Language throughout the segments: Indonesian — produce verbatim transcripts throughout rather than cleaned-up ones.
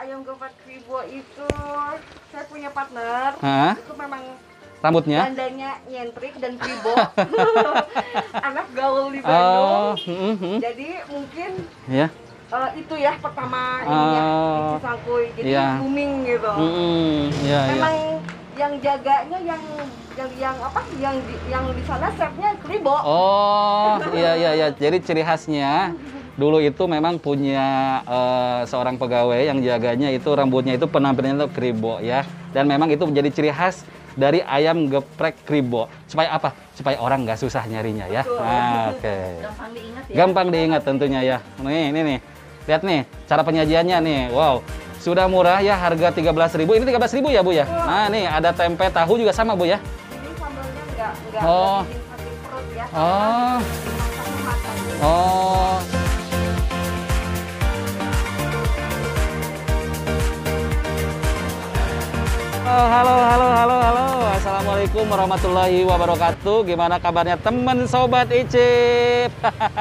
ayam geprek kribo itu saya punya partner. Hah? Itu memang Rambutnya? dandanya nyentrik dan kribo. Anak gaul di Bandung. Oh, hmm, hmm. Jadi mungkin Ya. uh, itu ya pertama ininya Oh, di Cisangkuy. Jadi iya. booming gitu. Hmm, ya, ya. Memang yang jaganya yang yang yang apa? Yang di, yang di sana chefnya kribo. Oh, iya iya iya. Jadi ciri khasnya dulu itu memang punya uh, seorang pegawai yang jaganya itu rambutnya itu penampilannya itu kribo ya. Dan memang itu menjadi ciri khas dari ayam geprek kribo. Supaya apa? Supaya orang nggak susah nyarinya ya. Nah, oke. Okay. Gampang diingat ya. Gampang diingat tentunya ya. Nih, ini nih. Lihat nih cara penyajiannya nih. Wow. Sudah murah ya, harga tiga belas ribu. Ini tiga belas ribu ya, Bu ya? Nah, nih ada tempe tahu juga sama, Bu ya? Ini sambalnya enggak enggak Oh. bikin sakit perut ya. Oh. Masaknya matang. Oh. Oh, halo, halo, halo, halo. Assalamualaikum warahmatullahi wabarakatuh. Gimana kabarnya teman Sobat Icip?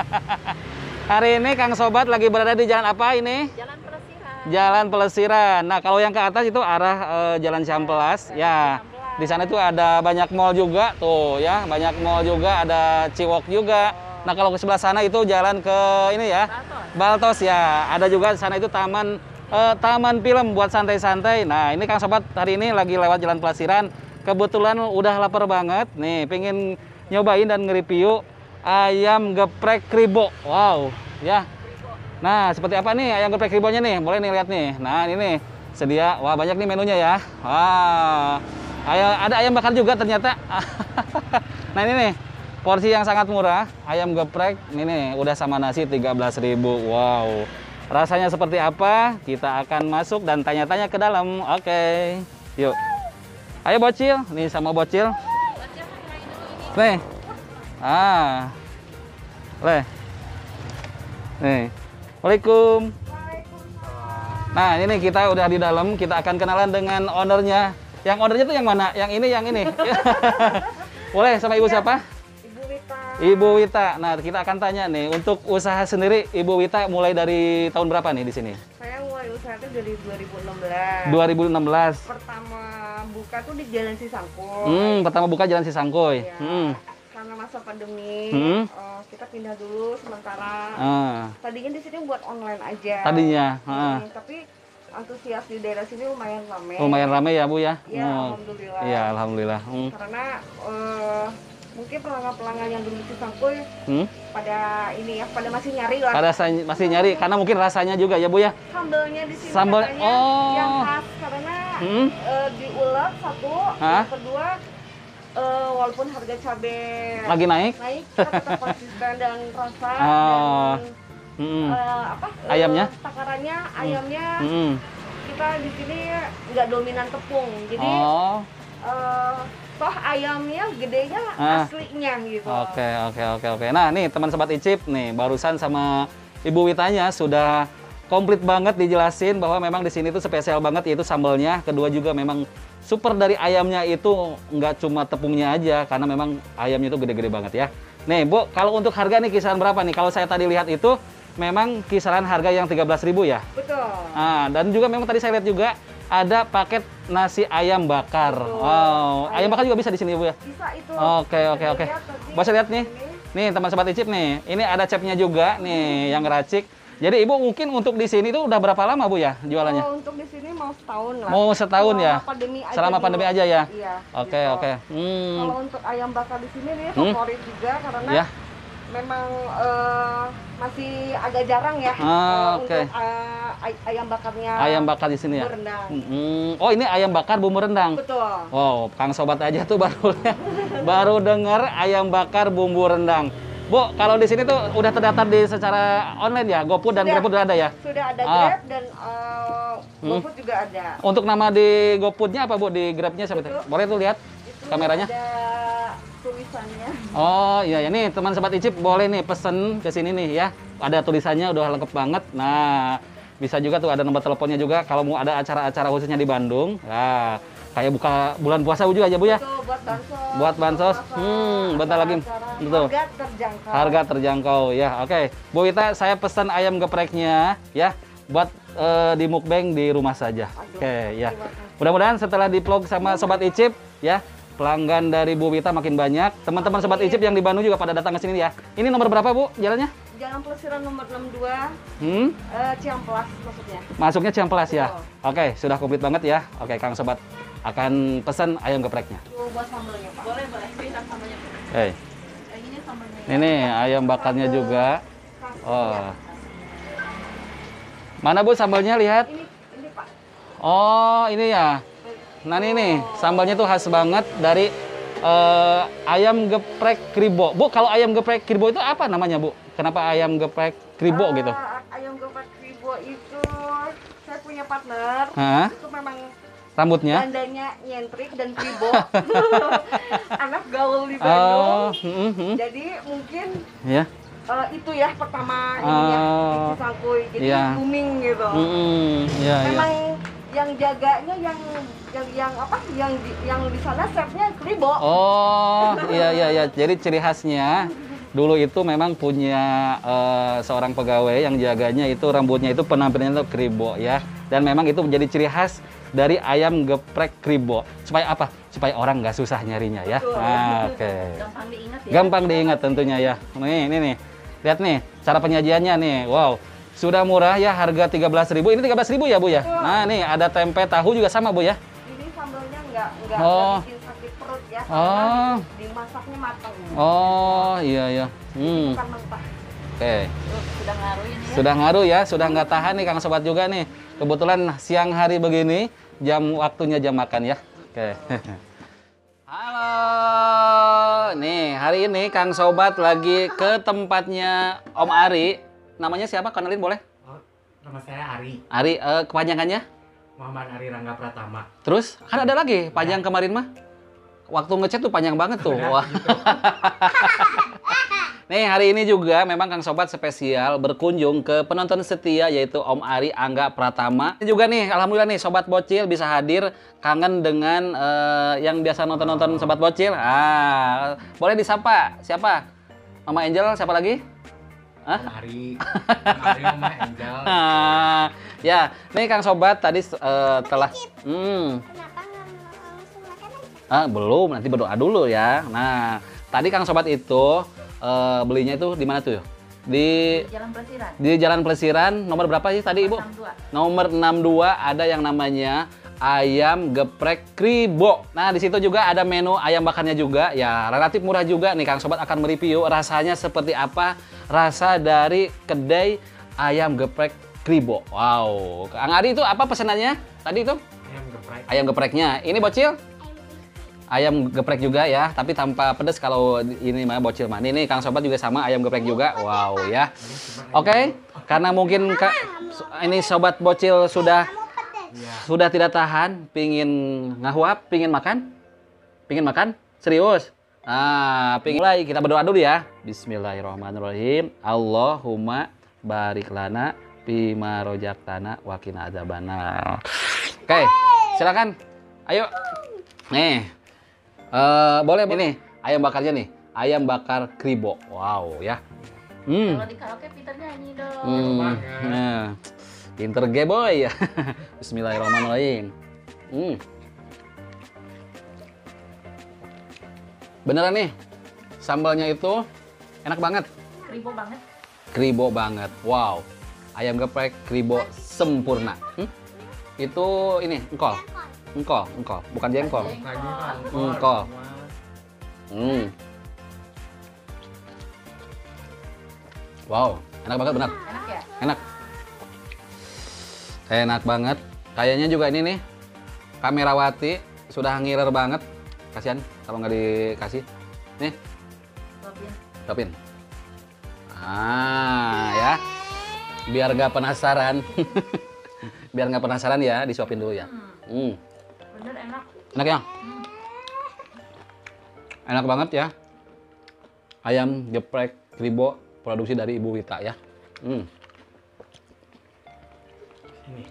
Hari ini Kang Sobat lagi berada di jalan apa ini? Jalan Pelesiran. Jalan Pelesiran. Nah, kalau yang ke atas itu arah uh, Jalan Cihampelas. Ya, di sana itu ada banyak mall juga tuh ya, banyak mall juga, ada Ciwok juga. Nah, kalau ke sebelah sana itu jalan ke ini ya, Baltos, Baltos ya. Ada juga di sana itu taman uh, taman film buat santai-santai. Nah, ini Kang Sobat hari ini lagi lewat Jalan Pelesiran. Kebetulan udah lapar banget nih, pengen nyobain dan nge-review ayam geprek kribo. Wow, ya. Nah, seperti apa nih ayam geprek kribonya nih? Boleh nih lihat nih. Nah, ini nih sedia. Wah, banyak nih menunya ya. Wah. Ayam, ada ayam bakar juga ternyata. Nah, ini nih porsi yang sangat murah, ayam geprek. Ini nih udah sama nasi tiga belas ribu. Wow. Rasanya seperti apa? Kita akan masuk dan tanya-tanya ke dalam. Oke. Yuk. Ayo bocil, nih sama bocil. Nih. Ah. Leh. Nih. Waalaikum. Nah, ini kita udah di dalam, kita akan kenalan dengan ownernya. Yang ownernya tuh yang mana? Yang ini, yang ini. Boleh sama Ibu siapa? Ibu Wita. Ibu Wita. Nah, kita akan tanya nih, untuk usaha sendiri Ibu Wita mulai dari tahun berapa nih di sini? Saya mulai usaha itu dari dua ribu enam belas. dua ribu enam belas. Pertama buka tuh di Jalan Cisangkuy. Hmm, pertama buka Jalan Cisangkuy. Ya, Hmm. karena masa pandemi, Hmm. uh, kita pindah dulu sementara. Ah. Tadinya di sini buat online aja. Tadinya, Hmm, ah. tapi antusias di daerah sini lumayan ramai. Lumayan ramai ya, Bu ya? Iya, Oh. alhamdulillah. Iya, alhamdulillah. Hmm. Karena uh, mungkin pelanggan-pelanggan yang dulu di Cisangkuy Hmm? pada ini ya, pada masih nyari lah. Pada sa- masih nyari karena mungkin rasanya juga ya, Bu ya? Sambelnya di sini Sambal- katanya oh. yang khas karena Hmm? uh, diulek satu, Hah? yang kedua uh, walaupun harga cabai Lagi naik? naik, kita tetap konsisten dan rasa Oh. dan Hmm. uh, apa? uh, Ayamnya? takarannya, ayamnya Hmm. kita di sini nggak dominan tepung, jadi Oh. uh, toh ayamnya gedenya Ah. aslinya gitu. Oke, oke, oke, oke. Nah, nih teman Sobat Icip nih, barusan sama Ibu Witanya sudah komplit banget dijelasin bahwa memang di sini tuh spesial banget yaitu sambalnya. Kedua juga memang super dari ayamnya itu nggak cuma tepungnya aja karena memang ayamnya itu gede-gede banget ya. Nih, Bu, kalau untuk harga nih kisaran berapa nih? Kalau saya tadi lihat itu memang kisaran harga yang tiga belas ribu ya. Betul. Ah, dan juga memang tadi saya lihat juga ada paket nasi ayam bakar. Betul. Wow, ayam Ayam. bakar juga bisa di sini, Bu ya? Bisa itu. Oke, oke, Bisa oke. dilihat tadi Bisa lihat nih. ini. Nih, teman Sobat Icip nih. Ini ada chefnya juga nih yang ngeracik. Jadi Ibu mungkin untuk di sini tuh udah berapa lama, Bu ya jualannya? Oh, untuk di sini mau setahun lah. Mau setahun Selama ya? Pandemi aja Selama dulu. pandemi aja ya? Iya. Oke, gitu. oke. Hmm. Kalau untuk ayam bakar di sini nih Hmm. favorit juga karena Ya. memang eh, masih agak jarang ya Ah, eh, oke. untuk eh, ay- ayam bakarnya. Ayam bakar di sini ya? bumbu rendang. Hmm. Oh, ini ayam bakar bumbu rendang. Betul. Wow, Kang Sobat aja tuh baru baru dengar ayam bakar bumbu rendang. Bu, kalau di sini tuh udah terdaftar di secara online ya, GoFood dan Sudah. GrabFood udah ada ya? Sudah ada Ah. Grab dan eh, Hmm. GoFood juga ada. Untuk nama di GoFoodnya apa, Bu? Di Grabnya siapa tuh? Itu. Boleh tuh lihat Itu kameranya? ada tulisannya. Oh iya ya nih teman Sobat Icip boleh nih pesen ke sini nih ya. Ada tulisannya udah lengkap banget. Nah, bisa juga tuh ada nomor teleponnya juga kalau mau ada acara-acara khususnya di Bandung. Nah, kayak buka bulan puasa juga aja, Bu ya. Itu buat bansos. Buat bansos. puasa, Hmm, bentar lagi. acara-acara. Betul. Harga terjangkau. Harga terjangkau ya. Oke. Bu Wita, saya pesan ayam gepreknya ya. buat uh, di mukbang di rumah saja. Oke, okay, ya. Mudah-mudahan setelah di-vlog sama Sobat Icip ya, pelanggan dari Bu Wita makin banyak. Teman-teman Sobat Icip yang di Bandung juga pada datang ke sini ya. Ini nomor berapa, Bu, jalannya? Jalan Pelesiran nomor enam puluh dua. Hmm? Uh, Ciamplas maksudnya. Masuknya Ciamplas ya. Oh. Oke, sudah komplit banget ya. Oke, Kang Sobat akan pesan ayam gepreknya. Tuh, buat sambelnya, Pak. Boleh, boleh. Bisa sambelnya. Hey. Ini sambelnya. Ini ayam bakarnya juga. Oh. Mana Bu sambalnya, lihat? Ini, ini Pak. Oh, ini ya. Nah, ini nih, sambalnya tuh khas banget dari uh, ayam geprek kribo. Bu, kalau ayam geprek kribo itu apa namanya, Bu? Kenapa ayam geprek kribo uh, gitu? Ayam geprek kribo itu saya punya partner. Hah? Itu memang rambutnya? Dandanya nyentrik dan kribo. Anak gaul di Bandung. Oh, mm -hmm. Jadi mungkin ya. Uh, itu ya pertama uh, ini ya di Cisangkuy, jadi iya. booming gitu. Mm, iya, Memang iya. yang jaganya yang yang yang apa? Yang di, yang di sana chefnya kribo. Oh, iya iya iya. Jadi ciri khasnya dulu itu memang punya uh, seorang pegawai yang jaganya itu rambutnya itu penampilannya itu kribo ya. Dan memang itu menjadi ciri khas dari ayam geprek kribo. Supaya apa? Supaya orang nggak susah nyarinya ya. Ah, oke. Okay. Gampang diingat ya. Gampang diingat tentunya ya. Nih, ini nih. Lihat nih, cara penyajiannya nih. Wow, sudah murah ya, harga tiga belas ribu. Ini tiga belas ribu ya, Bu ya? Oh. Nah, nih ada tempe tahu juga sama, Bu ya? Ini sambalnya nggak nggak oh. bikin sakit perut ya. Oh. Dimasaknya matang. Oh, iya iya. Hmm. Bukan mentah. Oke. Okay. Sudah ngaruh ini ya? Sudah ngaruh ya, sudah nggak tahan nih Kang Sobat juga nih. Kebetulan siang hari begini, jam waktunya jam makan ya. Oke. Okay. Halo, nih hari ini Kang Sobat lagi ke tempatnya Om Ari. Namanya siapa? Kenalin boleh? Oh, nama saya Ari. Ari, uh, kepanjangannya? Muhammad Ari Rangga Pratama. Terus kan ada lagi panjang ya. Kemarin mah. Waktu ngechat tuh panjang banget tuh. Wah. Gitu. Nih hari ini juga memang Kang Sobat spesial berkunjung ke penonton setia yaitu Om Ari Angga Pratama. Ini juga nih alhamdulillah nih Sobat Bocil bisa hadir kangen dengan uh, yang biasa nonton-nonton Sobat Bocil. Ah, boleh disapa. Siapa? Mama Angel, siapa lagi? Hah? Om Ari. Om Ari Mama Angel. Ah, ya, nih Kang Sobat tadi uh, telah hmm. Ah, belum, nanti berdoa dulu ya. Nah, tadi Kang Sobat itu Uh, belinya itu di mana tuh? Di Jalan Pelesiran. Di Jalan Pelesiran. Nomor berapa sih tadi, Ibu? enam puluh dua. Nomor enam puluh dua ada yang namanya ayam geprek kribo. Nah, di situ juga ada menu ayam bakarnya juga. Ya, relatif murah juga nih Kang Sobat akan mereview rasanya seperti apa rasa dari kedai ayam geprek kribo. Wow. Kang Ari itu apa pesanannya? Tadi itu? Ayam geprek. Ayam gepreknya. Ini Bocil? Ayam geprek juga ya, tapi tanpa pedas kalau ini mah Bocil mah. Ini Kang Sobat juga sama ayam geprek juga. Wow ya. Oke, okay. Karena mungkin Kak, ini Sobat Bocil sudah ya. Sudah tidak tahan, pingin ngahuap, pingin makan? Pingin makan? Serius? Nah, pingin mulai kita berdoa dulu ya. Bismillahirrahmanirrahim. Allahumma barik lana bima rojaktana wa qina adzabannar. Oke, okay. Silakan. Ayo. Nih. Uh, boleh ini ayam bakarnya nih, ayam bakar kribo. Wow ya. Hmm. Kalau di karaoke Peter nyanyi dong. Hmm. Nah, pinter ge boy ya. Bismillahirrahmanirrahim. Hmm. Beneran nih, sambalnya itu enak banget. Kribo banget. Kribo banget. Wow. Ayam geprek kribo sempurna. Hmm? Itu ini engkol. Engkol, engkol, bukan jengkol. Engkol. Hmm. Wow, enak banget benar. Enak ya? Enak. Enak banget. Kayaknya juga ini nih, kamerawati sudah ngiler banget. Kasihan kalau nggak dikasih. Nih. Topin. Topin. Ah, ya. Biar nggak penasaran. Biar nggak penasaran ya, disuapin dulu ya. Hmm. Bener enak. Enak ya? Hmm. Enak banget ya. Ayam geprek kribo produksi dari Ibu Wita ya. Hmm. Ini.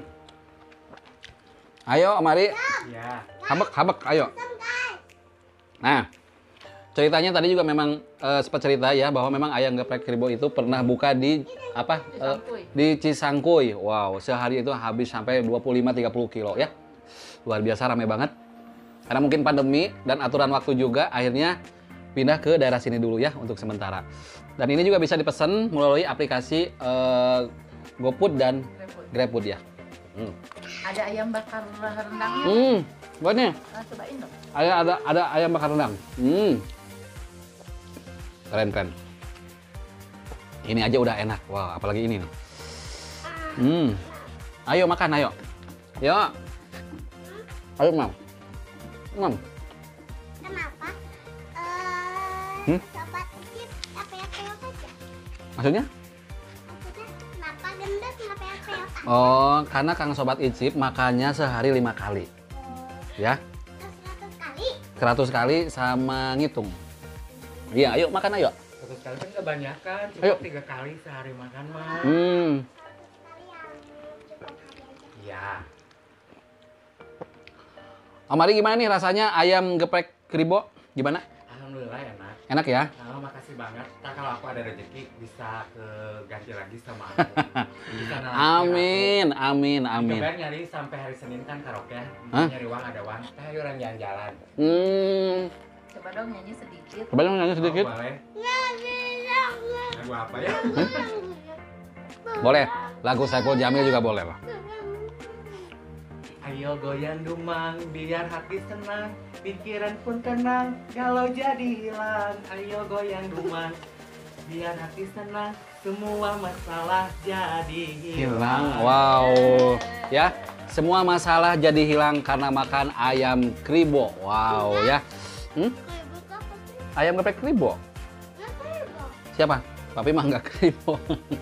Ayo Om Ari. Ya. Habek, habek, ayo. Nah, ceritanya tadi juga memang uh, sempat cerita ya bahwa memang ayam geprek kribo itu pernah buka di apa? Uh, di Cisangkuy. Wow, sehari itu habis sampai dua puluh lima sampai tiga puluh kilo ya. Luar biasa, ramai banget. Karena mungkin pandemi dan aturan waktu juga, akhirnya pindah ke daerah sini dulu ya untuk sementara. Dan ini juga bisa dipesan melalui aplikasi uh, GoFood dan GrabFood ya. Hmm. Ada ayam bakar rendangnya. Hmm, buat nih. Nah, cobain dong. Ada ada ada ayam bakar rendang. Hmm. Keren keren. Ini aja udah enak. Wow, apalagi ini nih. Hmm. Ayo makan, ayo. Yo. Ayo, Mam. Mam. Kenapa? Eh, Hmm? sobat Icip nggak peok-peok aja? Maksudnya? Maksudnya kenapa gendut nggak peok-peok aja? Oh, karena Kang Sobat Icip makannya sehari lima kali. Ya, Terus seratus kali? seratus kali sama ngitung. Iya, ayo makan ayo. Satu kali kan kebanyakan, Ayo. cukup tiga kali sehari makan mah. Hmm. Sekali ya, cuma hari aja. Iya. Om Ari gimana nih rasanya ayam geprek kribo? Gimana? Alhamdulillah enak. Enak ya? Nah, makasih banget. Nah, kalau aku ada rezeki bisa ke ganti lagi sama aku. Bisa nalar Amin, amin, aku. amin. Cobain nyari sampai hari Senin kan karaoke. Hah? Nyari uang ada uang. Teh ayo orang jalan-jalan. Hmm. Coba dong nyanyi sedikit. Coba dong nyanyi sedikit. Oh, boleh. Nggak bilang, nggak Lagu apa ya? bilang. Boleh. Lagu Saiful Jamil juga boleh lah. Ayo goyang dumang biar hati senang, pikiran pun tenang, galau jadi hilang. Ayo goyang dumang biar hati senang, semua masalah jadi Hilang. hilang. Wow. Ya, semua masalah jadi hilang karena makan ayam kribo. Wow ya. Hmm? Kayak buka apa sih? Ayam geprek kribo. Nggak kayak dong. Siapa? Papi mah nggak kribo.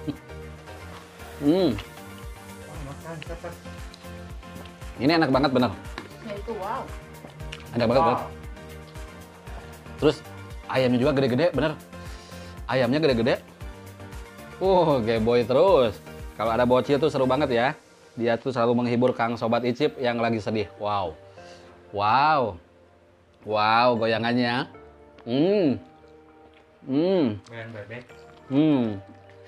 Hmm. Wah, makan cepet. Ini enak banget bener. Ya itu wow. Enak banget bener. Wow. Terus ayamnya juga gede-gede bener. Ayamnya gede-gede. Uh, geboy terus. Kalau ada bocil tuh seru banget ya. Dia tuh selalu menghibur Kang Sobat Icip yang lagi sedih. Wow. Wow. Wow, goyangannya. Hmm. Hmm. Goyang bebek. Hmm.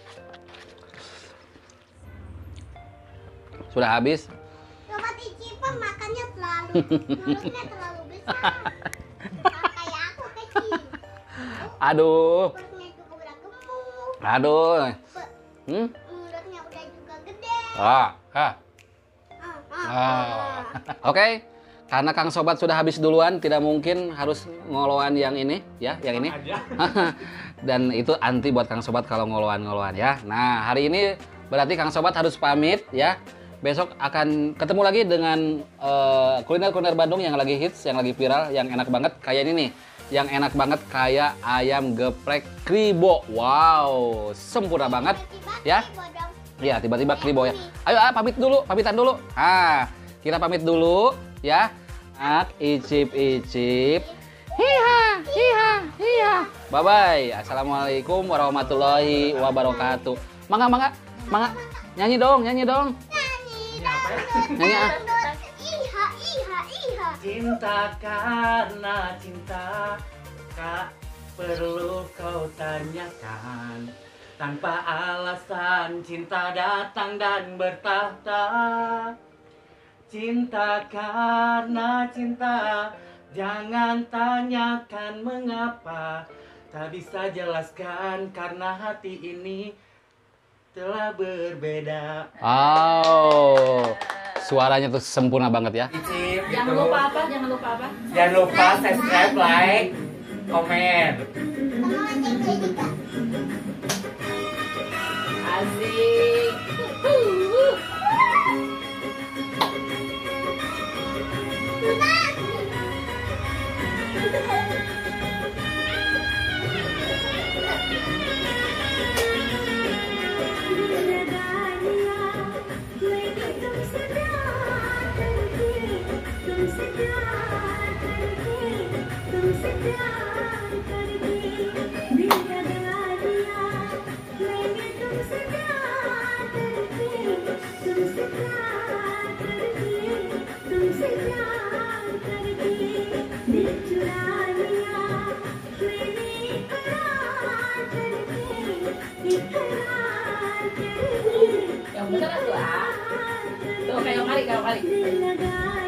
Sudah habis. Sobat Icip mah makannya terlalu, mulutnya terlalu besar. Kayak aku kecil. Aduh. Perutnya juga udah gemuk. Aduh. Pe- Hmm? Mulutnya udah juga gede. Ah, ah. Ah, ah, Ah. ah. Oke. Karena Kang Sobat sudah habis duluan, tidak mungkin harus ngoloan yang ini, ya, yang ini. Aja. Dan itu anti buat Kang Sobat kalau ngoloan-ngoloan ya. Nah, hari ini berarti Kang Sobat harus pamit ya. Besok akan ketemu lagi dengan eh, kuliner-kuliner Bandung yang lagi hits, yang lagi viral, yang enak banget. Kayak ini nih, yang enak banget kayak ayam geprek kribo. Wow, sempurna banget Tiba-tiba ya. tiba dong. Iya, tiba-tiba kribo ya. Ayo, ah, pamit dulu, pamitan dulu. Ah, kita pamit dulu ya. Ak, icip-icip. Hiha, hiha, hiha. Bye-bye. Assalamualaikum warahmatullahi wabarakatuh. Mangga, mangga, mangga. Nyanyi dong, nyanyi dong. Nyanyi Ini apa ya? Nyanyi ah. dangdut. Iha, iha, iha. Cinta karena cinta, tak perlu kau tanyakan. Tanpa alasan cinta datang dan bertahta. Cinta karena cinta, jangan tanyakan mengapa. Tak bisa jelaskan karena hati ini telah berbeda. Oh, suaranya tuh sempurna banget ya. Icip, Jangan gitu. lupa apa? Jangan lupa apa? Jangan lupa subscribe, like, komen. Sama loncengnya juga. Asik. Tuh Coba balik.